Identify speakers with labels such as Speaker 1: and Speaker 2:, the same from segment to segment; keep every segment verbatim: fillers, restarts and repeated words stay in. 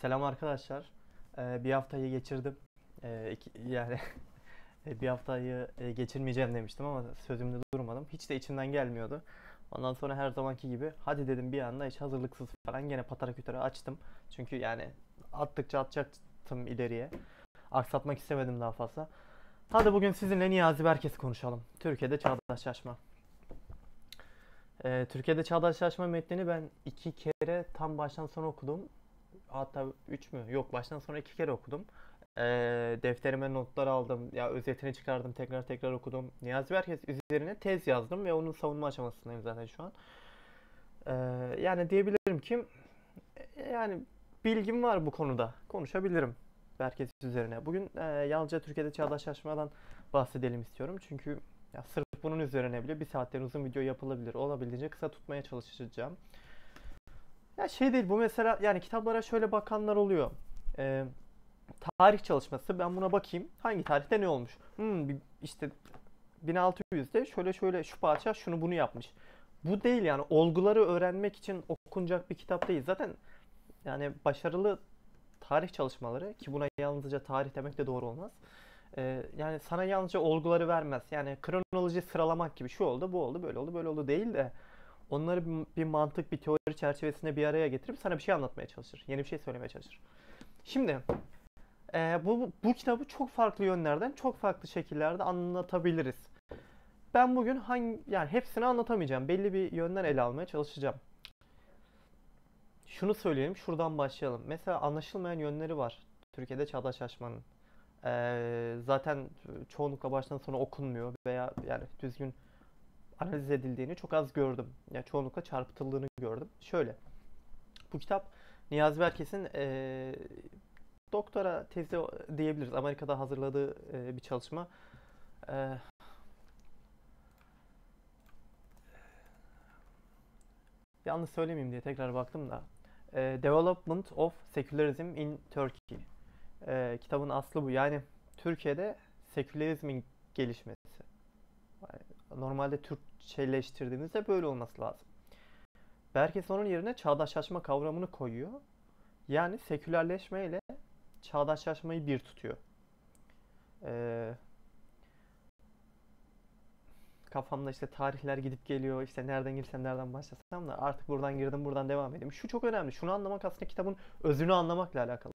Speaker 1: Selam arkadaşlar. Ee, bir haftayı geçirdim. Ee, iki- yani bir haftayı e, geçirmeyeceğim demiştim ama sözümde durmadım. Hiç de içimden gelmiyordu. Ondan sonra her zamanki gibi hadi dedim bir anda hiç hazırlıksız falan gene patara kütara açtım. Çünkü yani attıkça atacaktım ileriye. Aksatmak istemedim daha fazla. Hadi bugün sizinle Niyazi Berkes'i konuşalım. Türkiye'de çağdaşlaşma. Ee, Türkiye'de çağdaşlaşma metnini ben iki kere tam baştan sona okudum. Hatta üç mü? Yok, baştan sonra iki kere okudum. Ee, defterime notlar aldım. Ya özetini çıkardım, tekrar tekrar okudum. Niyazi Berkes üzerine tez yazdım ve onun savunma aşamasındayım zaten şu an. Ee, yani diyebilirim ki yani bilgim var bu konuda. Konuşabilirim Berkes üzerine. Bugün e, yalnızca Türkiye'de çağdaşlaşmadan bahsedelim istiyorum. Çünkü ya sırf bunun üzerine bile bir saatten uzun video yapılabilir. Olabildiğince kısa tutmaya çalışacağım. Ya şey değil bu, mesela yani kitaplara şöyle bakanlar oluyor. Ee, tarih çalışması, ben buna bakayım. Hangi tarihte ne olmuş? Hmm, işte bin altı yüzde şöyle şöyle şu padişah şunu bunu yapmış. Bu değil yani, olguları öğrenmek için okunacak bir kitap değil. Zaten yani başarılı tarih çalışmaları, ki buna yalnızca tarih demek de doğru olmaz. Ee, yani sana yalnızca olguları vermez. Yani kronoloji sıralamak gibi şu oldu, bu oldu, böyle oldu, böyle oldu değil de onları bir, bir mantık, bir teori çerçevesinde bir araya getirip sana bir şey anlatmaya çalışır. Yeni bir şey söylemeye çalışır. Şimdi e, bu, bu kitabı çok farklı yönlerden, çok farklı şekillerde anlatabiliriz. Ben bugün hangi, yani hepsini anlatamayacağım. Belli bir yönden ele almaya çalışacağım. Şunu söyleyelim, şuradan başlayalım. Mesela anlaşılmayan yönleri var Türkiye'de çağdaşlaşmanın. Ee, zaten çoğunlukla baştan sona okunmuyor veya yani düzgün analiz edildiğini çok az gördüm. Yani çoğunlukla çarpıtıldığını gördüm. Şöyle, bu kitap Niyazi Berkes'in e, doktora tezi diyebiliriz. Amerika'da hazırladığı e, bir çalışma. E, yanlış söylemeyeyim diye tekrar baktım da. E, Development of Secularism in Turkey. E, kitabın aslı bu. Yani Türkiye'de sekülerizmin gelişmesi. Yani normalde Türkçeleştirdiğimizde böyle olması lazım. Berkes onun yerine çağdaşlaşma kavramını koyuyor. Yani sekülerleşme ile çağdaşlaşmayı bir tutuyor. Ee, kafamda işte tarihler gidip geliyor. İşte nereden girsem nereden başlasam da artık buradan girdim, buradan devam edeyim. Şu çok önemli. Şunu anlamak aslında kitabın özünü anlamakla alakalı.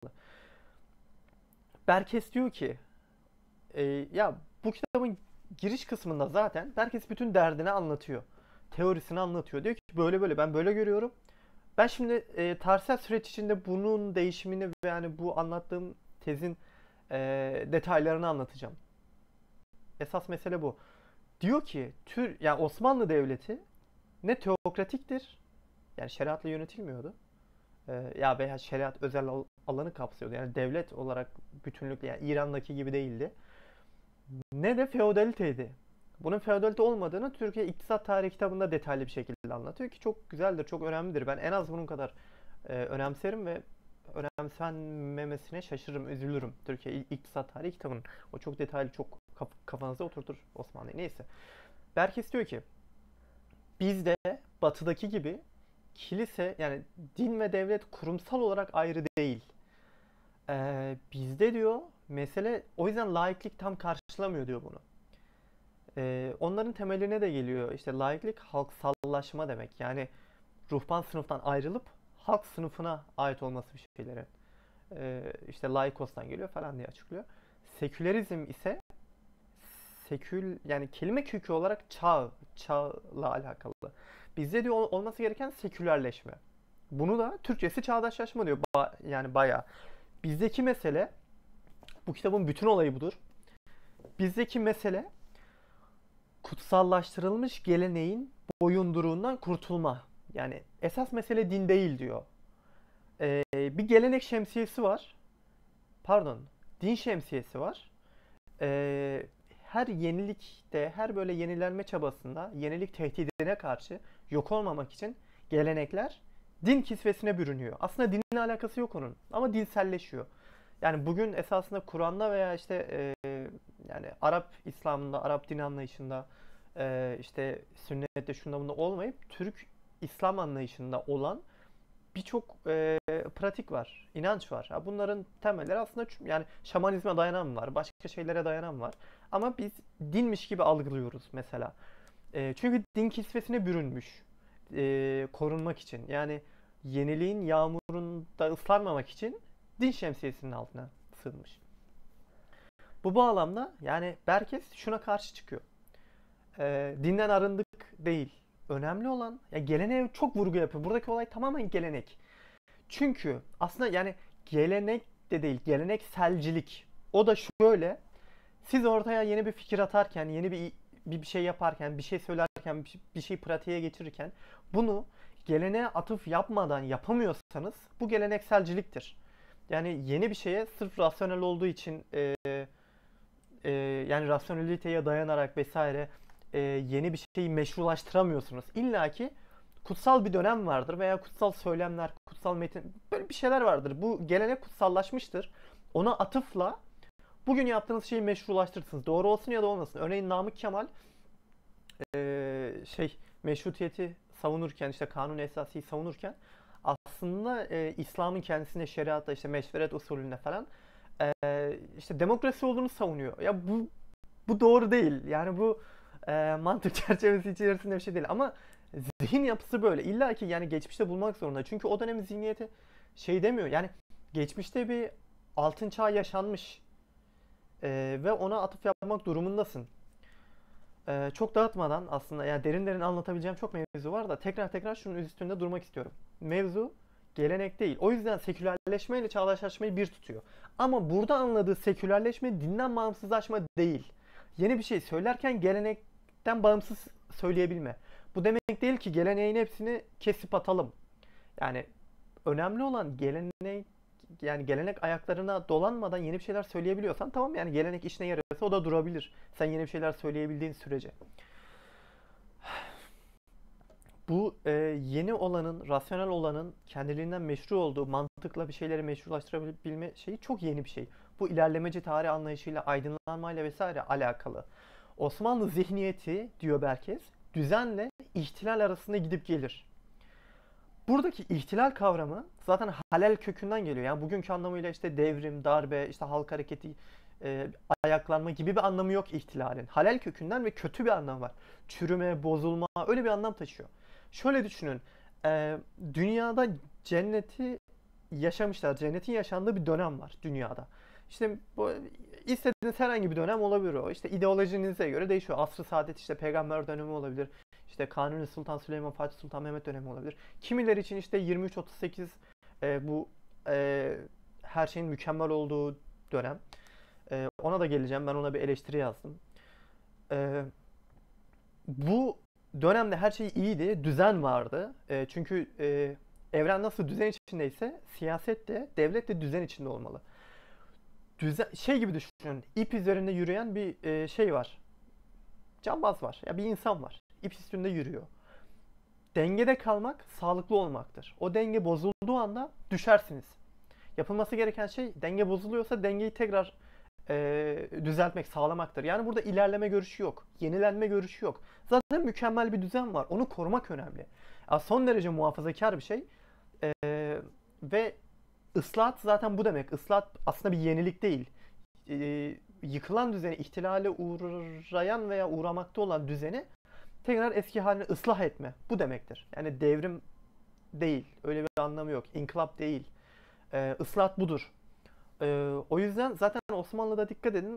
Speaker 1: Berkes diyor ki e, ya bu kitabın giriş kısmında zaten Berkes bütün derdini anlatıyor. Teorisini anlatıyor. Diyor ki böyle böyle ben böyle görüyorum. Ben şimdi e, tarihsel süreç içinde bunun değişimini ve yani bu anlattığım tezin e, detaylarını anlatacağım. Esas mesele bu. Diyor ki tür yani Osmanlı Devleti ne teokratiktir, yani şeriatla yönetilmiyordu. Ee, ya veya şeriat özel alanı kapsıyordu. Yani devlet olarak bütünlükle, yani İran'daki gibi değildi. Ne de feodaliteydi. Bunun feodalite olmadığını Türkiye İktisat Tarihi kitabında detaylı bir şekilde anlatıyor ki çok güzeldir, çok önemlidir. Ben en az bunun kadar e, önemserim ve önemsenmemesine şaşırırım, üzülürüm Türkiye İktisat Tarihi kitabının. O çok detaylı, çok kafanıza oturtur Osmanlı'yı. Neyse. Berkes diyor ki bizde batıdaki gibi kilise, yani din ve devlet kurumsal olarak ayrı değil. Ee, bizde diyor mesele, o yüzden laiklik tam karşılamıyor diyor bunu. Ee, onların temeline de geliyor. İşte laiklik halksallaşma demek. Yani ruhban sınıftan ayrılıp halk sınıfına ait olması bir şeylerin. Ee, işte laikostan geliyor falan diye açıklıyor. Sekülerizm ise sekül, yani kelime kökü olarak çağ, çağla alakalı. Bizde diyor olması gereken sekülerleşme. Bunu da Türkçesi çağdaşlaşma diyor. Ba- yani bayağı. Bizdeki mesele, bu kitabın bütün olayı budur. Bizdeki mesele kutsallaştırılmış geleneğin boyunduruğundan kurtulma. Yani esas mesele din değil diyor. Ee, bir gelenek şemsiyesi var. Pardon, din şemsiyesi var. Ee, her yenilikte, her böyle yenilenme çabasında, yenilik tehdidine karşı yok olmamak için gelenekler din kisvesine bürünüyor. Aslında dinle alakası yok onun ama dinselleşiyor. Yani bugün esasında Kur'an'da veya işte e, yani Arap İslam'ında, Arap din anlayışında, e, işte sünnette şunda bunda olmayıp Türk İslam anlayışında olan birçok e, pratik var, inanç var. Ha, bunların temelleri aslında ç- yani şamanizme dayanan var, başka şeylere dayanan var. Ama biz dinmiş gibi algılıyoruz mesela. E, çünkü din kisvesine bürünmüş e, korunmak için. Yani yeniliğin yağmurunda ıslanmamak için din şemsiyesinin altına sığınmış. Bu bağlamda yani Berkes şuna karşı çıkıyor. E, dinden arındık değil. Önemli olan ya geleneğe çok vurgu yapıyor. Buradaki olay tamamen gelenek. Çünkü aslında yani gelenek de değil, gelenekselcilik. O da şöyle, siz ortaya yeni bir fikir atarken, yeni bir bir şey yaparken, bir şey söylerken, bir şey pratiğe geçirirken bunu geleneğe atıf yapmadan yapamıyorsanız bu gelenekselciliktir. Yani yeni bir şeye sırf rasyonel olduğu için e, e, yani rasyoneliteye dayanarak vesaire e, yeni bir şeyi meşrulaştıramıyorsunuz. İlla ki kutsal bir dönem vardır veya kutsal söylemler, kutsal metin böyle bir şeyler vardır. Bu gelenek kutsallaşmıştır. Ona atıfla bugün yaptığınız şeyi meşrulaştırırsınız. Doğru olsun ya da olmasın. Örneğin Namık Kemal e, şey meşrutiyeti savunurken işte kanun esasıyı savunurken aslında e, İslam'ın kendisine şeriatta işte meşveret usulünde falan e, işte demokrasi olduğunu savunuyor. Ya bu bu doğru değil. Yani bu e, mantık çerçevesi içerisinde bir şey değil. Ama zihin yapısı böyle. İlla ki yani geçmişte bulmak zorunda. Çünkü o dönemin zihniyeti şey demiyor. Yani geçmişte bir altın çağ yaşanmış e, ve ona atıf yapmak durumundasın. E, çok dağıtmadan aslında yani derin derin anlatabileceğim çok mevzu var da tekrar tekrar şunun üstünde durmak istiyorum. Mevzu gelenek değil. O yüzden sekülerleşme ile çağdaşlaşmayı bir tutuyor. Ama burada anladığı sekülerleşme dinden bağımsızlaşma değil. Yeni bir şey söylerken gelenekten bağımsız söyleyebilme. Bu demek değil ki geleneğin hepsini kesip atalım. Yani önemli olan gelenek yani gelenek ayaklarına dolanmadan yeni bir şeyler söyleyebiliyorsan tamam yani gelenek işine yarıyorsa o da durabilir. Sen yeni bir şeyler söyleyebildiğin sürece. Bu e, yeni olanın, rasyonel olanın kendiliğinden meşru olduğu, mantıkla bir şeyleri meşrulaştırabilme şeyi çok yeni bir şey. Bu ilerlemeci tarih anlayışıyla, aydınlanmayla vesaire alakalı. Osmanlı zihniyeti diyor Berkes, düzenle ihtilal arasında gidip gelir. Buradaki ihtilal kavramı zaten halel kökünden geliyor. Yani bugünkü anlamıyla işte devrim, darbe, işte halk hareketi, e, ayaklanma gibi bir anlamı yok ihtilalin. Halel kökünden ve kötü bir anlam var. Çürüme, bozulma öyle bir anlam taşıyor. Şöyle düşünün. e, dünyada cenneti yaşamışlar. Cennetin yaşandığı bir dönem var dünyada. İşte bu istediğiniz herhangi bir dönem olabilir o. İşte ideolojinize göre değişiyor. Asr-ı Saadet işte peygamber dönemi olabilir. İşte Kanuni Sultan Süleyman, Fatih Sultan Mehmet dönemi olabilir. Kimileri için işte yirmi üç otuz sekiz e, bu e, her şeyin mükemmel olduğu dönem. E, ona da geleceğim. Ben ona bir eleştiri yazdım. E, bu dönemde her şey iyiydi. Düzen vardı. E, çünkü e, evren nasıl düzen içindeyse siyaset de devlet de düzen içinde olmalı. Düzen, şey gibi düşünün. İp üzerinde yürüyen bir e, şey var. Cambaz var. Ya bir insan var. İp üstünde yürüyor. Dengede kalmak sağlıklı olmaktır. O denge bozulduğu anda düşersiniz. Yapılması gereken şey denge bozuluyorsa dengeyi tekrar e, düzeltmek, sağlamaktır. Yani burada ilerleme görüşü yok. Yenilenme görüşü yok. Zaten mükemmel bir düzen var. Onu korumak önemli. Ya son derece muhafazakar bir şey. E, ve ıslahat zaten bu demek. Islahat aslında bir yenilik değil. E, yıkılan düzeni, ihtilale uğrayan veya uğramakta olan düzeni tekrar eski haline ıslah etme. Bu demektir. Yani devrim değil. Öyle bir anlamı yok. İnkılap değil. Ee, ıslahat budur. Ee, o yüzden zaten Osmanlı'da dikkat edin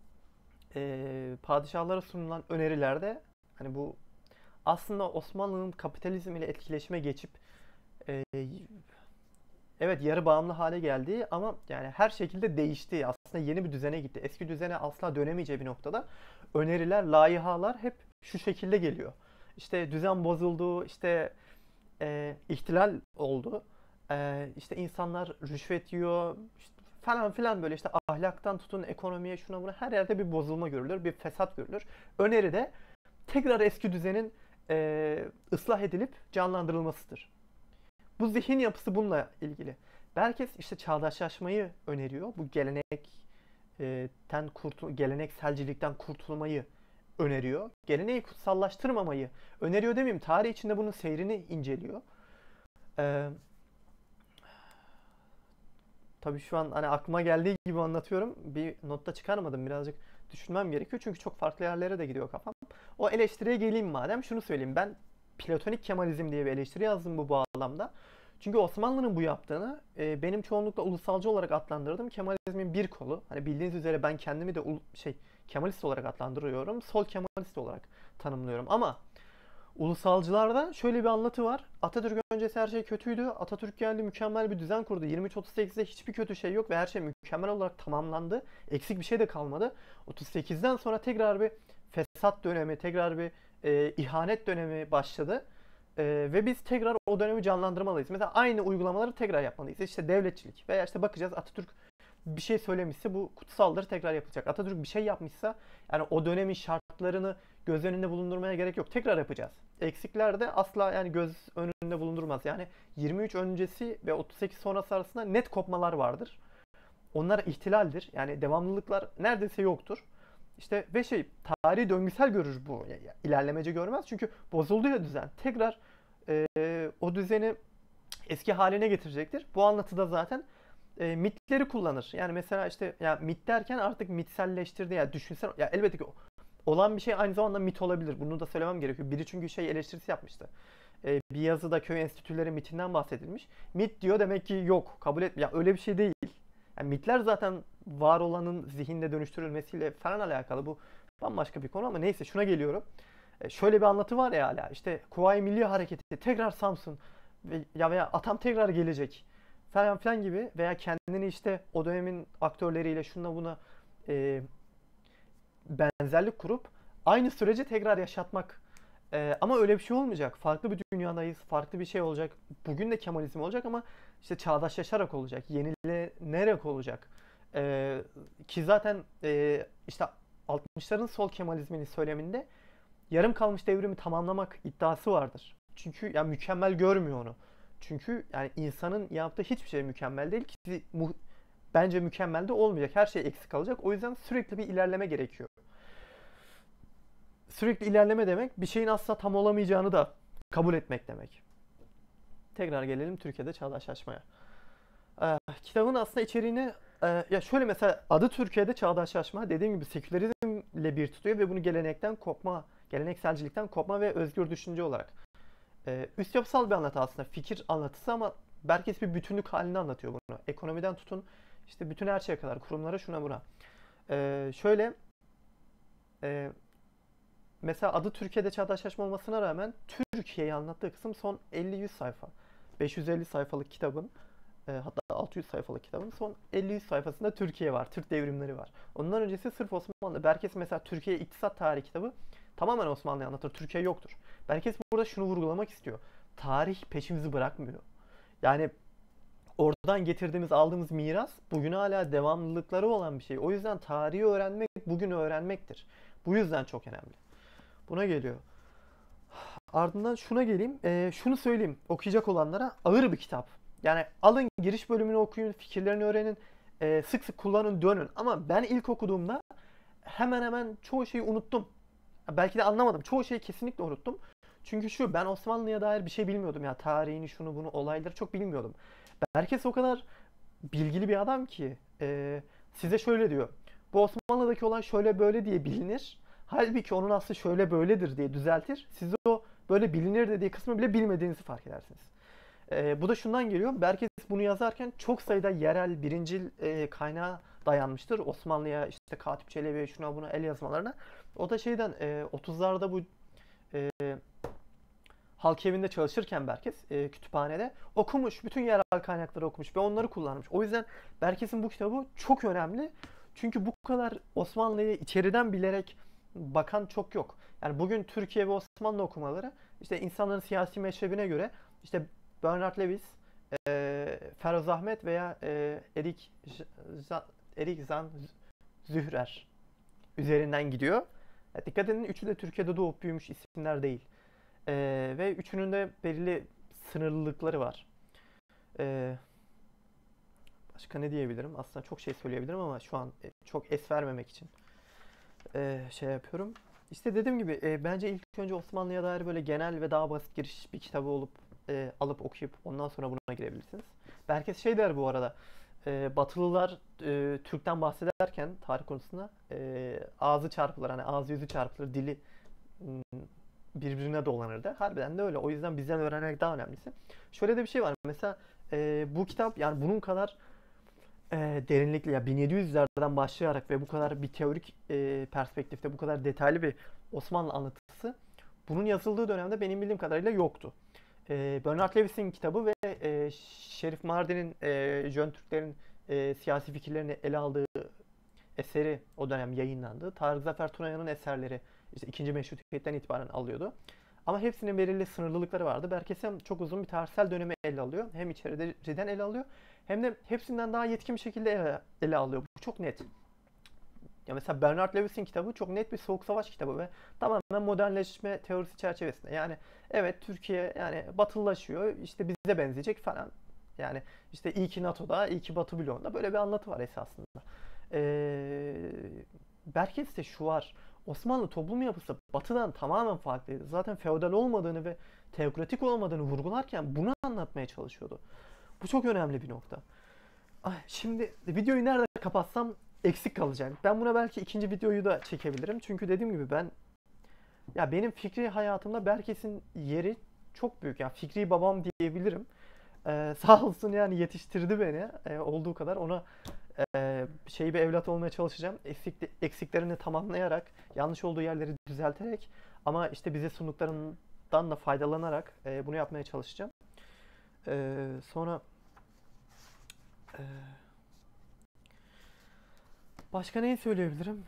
Speaker 1: ee, padişahlara sunulan önerilerde hani bu aslında Osmanlı'nın kapitalizm ile etkileşime geçip ee, evet yarı bağımlı hale geldiği ama yani her şekilde değişti. Aslında yeni bir düzene gitti. Eski düzene asla dönemeyeceği bir noktada öneriler, layihalar hep şu şekilde geliyor. İşte düzen bozuldu, işte e, ihtilal oldu. E, işte insanlar rüşvet yiyor, işte falan filan böyle işte ahlaktan tutun ekonomiye şuna buna her yerde bir bozulma görülür, bir fesat görülür. Öneri de tekrar eski düzenin e, ıslah edilip canlandırılmasıdır. Bu zihin yapısı bununla ilgili. Herkes işte çağdaşlaşmayı öneriyor. Bu gelenekten kurtul gelenekselcilikten kurtulmayı öneriyor. Geleneği kutsallaştırmamayı öneriyor demeyeyim. Tarih içinde bunun seyrini inceliyor. Ee, Tabii şu an hani aklıma geldiği gibi anlatıyorum. Bir notta çıkarmadım. Birazcık düşünmem gerekiyor. Çünkü çok farklı yerlere de gidiyor kafam. O eleştiriye geleyim madem. Şunu söyleyeyim. Ben Platonik Kemalizm diye bir eleştiri yazdım bu bağlamda. Çünkü Osmanlı'nın bu yaptığını e, benim çoğunlukla ulusalcı olarak adlandırdığım Kemalizmin bir kolu. Hani bildiğiniz üzere ben kendimi de ul- şey Kemalist olarak adlandırıyorum. Sol Kemalist olarak tanımlıyorum. Ama ulusalcılarda şöyle bir anlatı var. Atatürk öncesi her şey kötüydü. Atatürk geldi, mükemmel bir düzen kurdu. yirmi üç otuz sekizde hiçbir kötü şey yok ve her şey mükemmel olarak tamamlandı. Eksik bir şey de kalmadı. otuz sekizden sonra tekrar bir fesat dönemi, tekrar bir e, ihanet dönemi başladı. E, ve biz tekrar o dönemi canlandırmalıyız. Mesela aynı uygulamaları tekrar yapmalıyız. İşte devletçilik veya işte bakacağız, Atatürk bir şey söylemişse bu kutsaldır, tekrar yapılacak. Atatürk bir şey yapmışsa yani o dönemin şartlarını göz önünde bulundurmaya gerek yok. Tekrar yapacağız. Eksikler de asla yani göz önünde bulundurmaz. Yani yirmi üç öncesi ve otuz sekiz sonrası arasında net kopmalar vardır. Onlar ihtilaldir. Yani devamlılıklar neredeyse yoktur. İşte ve şey tarihi döngüsel görür bu. Yani ilerlemeci görmez. Çünkü bozuldu ya düzen. Tekrar e, o düzeni eski haline getirecektir. Bu anlatıda zaten e, mitleri kullanır. Yani mesela işte ya mit derken artık mitselleştirdi ya düşünsel ya elbette ki olan bir şey aynı zamanda mit olabilir. Bunu da söylemem gerekiyor. Biri çünkü şey eleştirisi yapmıştı. E, bir yazıda köy enstitüleri mitinden bahsedilmiş. Mit diyor demek ki yok. Kabul et. Ya öyle bir şey değil. Yani mitler zaten var olanın zihinde dönüştürülmesiyle falan alakalı. Bu bambaşka bir konu ama neyse şuna geliyorum. E, şöyle bir anlatı var ya hala. İşte Kuvayi Milliye Hareketi tekrar Samsun ve, ya veya Atam tekrar gelecek falan filan gibi veya kendini işte o dönemin aktörleriyle şuna buna e, benzerlik kurup aynı süreci tekrar yaşatmak. Ee, ama öyle bir şey olmayacak. Farklı bir dünyadayız. Farklı bir şey olacak. Bugün de Kemalizm olacak ama işte çağdaşlaşarak olacak. Yenilenerek olacak. Ee, ki zaten e, işte altmışların sol Kemalizminin söyleminde yarım kalmış devrimi tamamlamak iddiası vardır. Çünkü yani mükemmel görmüyor onu. Çünkü yani insanın yaptığı hiçbir şey mükemmel değil ki mu- bence mükemmel de olmayacak. Her şey eksik kalacak. O yüzden sürekli bir ilerleme gerekiyor. Sürekli ilerleme demek bir şeyin asla tam olamayacağını da kabul etmek demek. Tekrar gelelim Türkiye'de çağdaşlaşmaya. Ee, kitabın aslında içeriğini e, ya şöyle mesela adı Türkiye'de çağdaşlaşma dediğim gibi sekülerizmle bir tutuyor ve bunu gelenekten kopma, gelenekselcilikten kopma ve özgür düşünce olarak. Ee, üst yapısal bir anlatı aslında fikir anlatısı ama herkes bir bütünlük halinde anlatıyor bunu. Ekonomiden tutun işte bütün her şeye kadar kurumlara şuna buna. Ee, şöyle e, Mesela adı Türkiye'de çağdaşlaşma olmasına rağmen Türkiye'yi anlattığı kısım son elli yüz sayfa. beş yüz elli sayfalık kitabın e, hatta altı yüz sayfalık kitabın son elli yüz sayfasında Türkiye var, Türk devrimleri var. Ondan öncesi sırf Osmanlı. Berkes mesela Türkiye İktisat Tarihi kitabı tamamen Osmanlı'yı anlatır. Türkiye yoktur. Berkes burada şunu vurgulamak istiyor. Tarih peşimizi bırakmıyor. Yani oradan getirdiğimiz, aldığımız miras bugün hala devamlılıkları olan bir şey. O yüzden tarihi öğrenmek bugün öğrenmektir. Bu yüzden çok önemli. Buna geliyor. Ardından şuna geleyim. Ee, şunu söyleyeyim okuyacak olanlara ağır bir kitap. Yani alın giriş bölümünü okuyun, fikirlerini öğrenin, ee, sık sık kullanın, dönün. Ama ben ilk okuduğumda hemen hemen çoğu şeyi unuttum. Belki de anlamadım. Çoğu şeyi kesinlikle unuttum. Çünkü şu ben Osmanlı'ya dair bir şey bilmiyordum ya tarihini şunu bunu olayları çok bilmiyordum. Herkes o kadar bilgili bir adam ki e, size şöyle diyor. Bu Osmanlı'daki olay şöyle böyle diye bilinir. Halbuki onun aslı şöyle böyledir diye düzeltir. Siz o böyle bilinir dediği kısmı bile bilmediğinizi fark edersiniz. E, bu da şundan geliyor. Berkes bunu yazarken çok sayıda yerel, birincil e, kaynağa dayanmıştır. Osmanlı'ya, işte Katip Çelebi'ye, şuna buna el yazmalarına. O da şeyden e, otuzlarda bu e, halk evinde çalışırken Berkes e, kütüphanede okumuş. Bütün yerel kaynakları okumuş ve onları kullanmış. O yüzden Berkes'in bu kitabı çok önemli. Çünkü bu kadar Osmanlı'yı içeriden bilerek bakan çok yok. Yani bugün Türkiye ve Osmanlı okumaları işte insanların siyasi meşrebine göre işte Bernard Lewis, e, Feroz Ahmet veya e, Erik Erik Zan Zührer üzerinden gidiyor. Ya dikkat edin üçü de Türkiye'de doğup büyümüş isimler değil. Ee, ve üçünün de belirli sınırlılıkları var. Ee, başka ne diyebilirim? Aslında çok şey söyleyebilirim ama şu an e, çok es vermemek için e, şey yapıyorum. İşte dediğim gibi e, bence ilk önce Osmanlı'ya dair böyle genel ve daha basit giriş bir kitabı olup e, alıp okuyup ondan sonra buna girebilirsiniz. Herkes şey der bu arada. e, Batılılar e, Türk'ten bahsederken tarih konusunda e, ağzı çarpılır, hani ağzı yüzü çarpılır, dili m, birbirine dolanırdı. Harbiden de öyle. O yüzden bizden öğrenmek daha önemlisi. Şöyle de bir şey var. Mesela e, bu kitap, yani bunun kadar e, derinlikli, ya bin yedi yüzlerden başlayarak ve bu kadar bir teorik e, perspektifte bu kadar detaylı bir Osmanlı anlatısı bunun yazıldığı dönemde benim bildiğim kadarıyla yoktu. E, Bernard Lewis'in kitabı ve e, Şerif Mardin'in, e, Jön Türklerin e, siyasi fikirlerini ele aldığı eseri o dönem yayınlandı. Tarık Zafer Tunayan'ın eserleri işte ikinci Meşrutiyet'ten itibaren alıyordu. Ama hepsinin belirli sınırlılıkları vardı. Berkesem çok uzun bir tarihsel dönemi ele alıyor. Hem içeriden ele alıyor hem de hepsinden daha yetkin bir şekilde ele, ele alıyor. Bu çok net. Ya mesela Bernard Lewis'in kitabı çok net bir soğuk savaş kitabı ve tamamen modernleşme teorisi çerçevesinde. Yani evet, Türkiye yani batılılaşıyor, işte bize benzeyecek falan. Yani işte iyi ki NATO'da, iyi ki Batı bloğunda, böyle bir anlatı var esasında. Ee, Berkes'te şu var. Osmanlı toplum yapısı Batı'dan tamamen farklıydı. Zaten feodal olmadığını ve teokratik olmadığını vurgularken bunu anlatmaya çalışıyordu. Bu çok önemli bir nokta. Ay, şimdi videoyu nerede kapatsam eksik kalacak. Ben buna belki ikinci videoyu da çekebilirim. Çünkü dediğim gibi ben, ya benim fikri hayatımda Berkes'in yeri çok büyük. Yani fikri babam diyebilirim. Ee, sağ olsun, yani yetiştirdi beni ee, olduğu kadar. Ona e, şey bir evlat olmaya çalışacağım. Eksik, eksiklerini tamamlayarak, yanlış olduğu yerleri düzelterek, ama işte bize sunduklarından da faydalanarak e, bunu yapmaya çalışacağım. Ee, sonra e, başka neyi söyleyebilirim?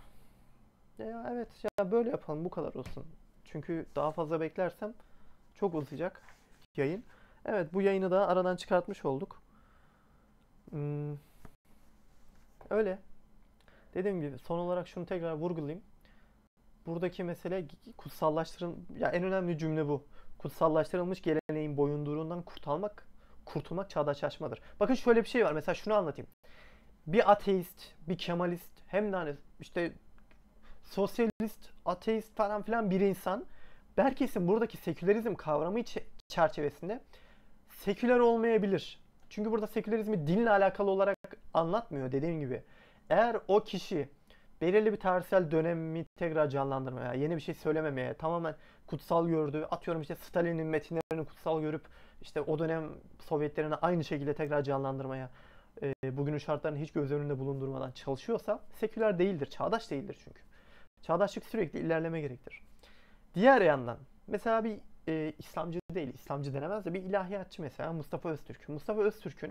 Speaker 1: Ya evet, ya böyle yapalım, bu kadar olsun. Çünkü daha fazla beklersem çok uzayacak yayın. Evet, bu yayını da aradan çıkartmış olduk. Hmm, öyle. Dediğim gibi son olarak şunu tekrar vurgulayayım. Buradaki mesele kutsallaştırın, ya en önemli cümle bu. Kutsallaştırılmış geleneğin boyunduruğundan kurtulmak, kurtulmak çağdaşlaşmadır. Bakın şöyle bir şey var. Mesela şunu anlatayım. Bir ateist, bir kemalist, hem de hani işte sosyalist, ateist falan filan bir insan Berkes'in buradaki sekülerizm kavramı çerçevesinde seküler olmayabilir. Çünkü burada sekülerizmi dinle alakalı olarak anlatmıyor, dediğim gibi. Eğer o kişi belirli bir tarihsel dönemi tekrar canlandırmaya, yeni bir şey söylememeye, tamamen kutsal gördüğü, atıyorum işte Stalin'in metinlerini kutsal görüp işte o dönem Sovyetlerini aynı şekilde tekrar canlandırmaya, e, bugünün şartlarını hiç göz önünde bulundurmadan çalışıyorsa seküler değildir, çağdaş değildir çünkü. Çağdaşlık sürekli ilerleme gerektirir. Diğer yandan mesela bir e, İslamcı değil, İslamcı denemez de bir ilahiyatçı, mesela Mustafa Öztürk. Mustafa Öztürk'ün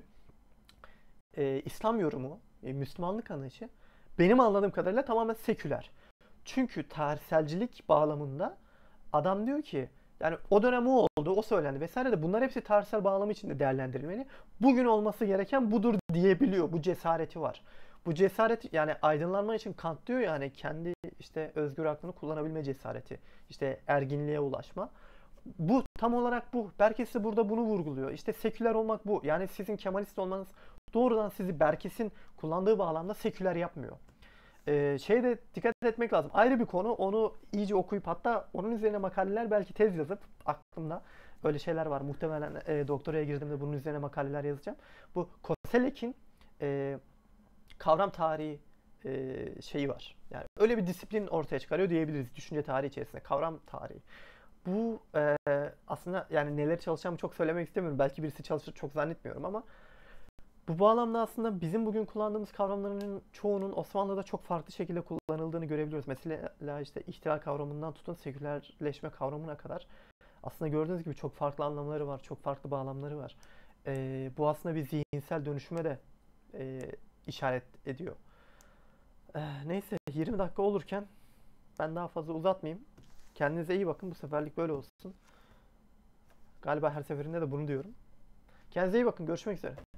Speaker 1: e, İslam yorumu, e, Müslümanlık anlayışı benim anladığım kadarıyla tamamen seküler. Çünkü tarihselcilik bağlamında adam diyor ki, yani o dönem o oldu, o söylendi vesaire de, bunlar hepsi tarihsel bağlamı içinde değerlendirilmeli. Bugün olması gereken budur diyebiliyor. Bu cesareti var. Bu cesaret, yani aydınlanma için Kant diyor ya, hani kendi işte özgür aklını kullanabilme cesareti. İşte erginliğe ulaşma. Bu tam olarak bu. Berkes de burada bunu vurguluyor. İşte seküler olmak bu. Yani sizin Kemalist olmanız doğrudan sizi Berkes'in kullandığı bağlamda seküler yapmıyor. Ee, şeye de dikkat etmek lazım. Ayrı bir konu. Onu iyice okuyup, hatta onun üzerine makaleler, belki tez yazıp, aklımda öyle şeyler var. Muhtemelen e, doktoraya girdiğimde bunun üzerine makaleler yazacağım. Bu Koselleck'in e, kavram tarihi e, şeyi var. Yani öyle bir disiplin ortaya çıkarıyor diyebiliriz düşünce tarihi içerisinde. Kavram tarihi. Bu e, aslında, yani neleri çalışacağımı çok söylemek istemiyorum. Belki birisi çalışır, çok zannetmiyorum, ama bu bağlamda aslında bizim bugün kullandığımız kavramların çoğunun Osmanlı'da çok farklı şekilde kullanıldığını görebiliyoruz. Mesela işte ihtilal kavramından tutun sekülerleşme kavramına kadar. Aslında gördüğünüz gibi çok farklı anlamları var, çok farklı bağlamları var. E, bu aslında bir zihinsel dönüşüme de e, işaret ediyor. E, neyse, yirmi dakika olurken ben daha fazla uzatmayayım. Kendinize iyi bakın. Bu seferlik böyle olsun. Galiba her seferinde de bunu diyorum. Kendinize iyi bakın. Görüşmek üzere.